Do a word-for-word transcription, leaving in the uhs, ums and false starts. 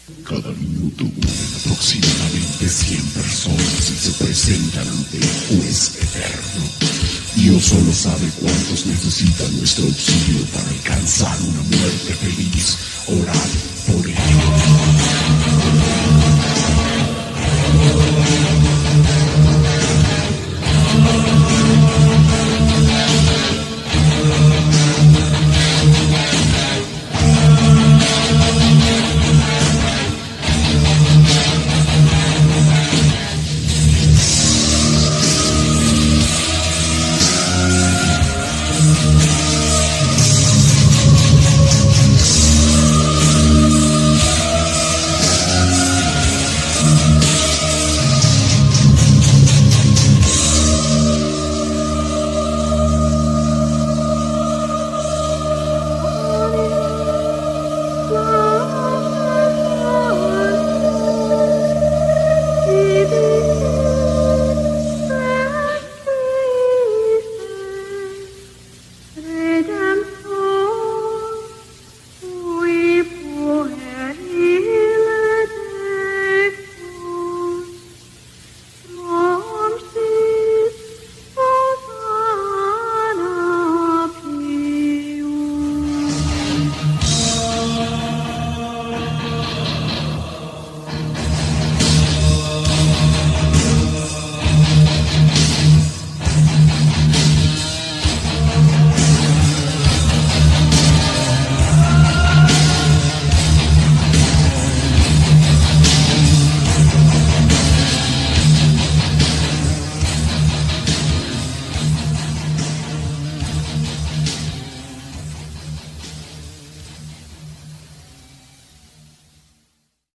Cada minuto mueren aproximadamente cien personas y se presentan ante el juez eterno. Dios solo sabe cuántos necesitan nuestro auxilio para alcanzar una muerte feliz. Orad por ellos.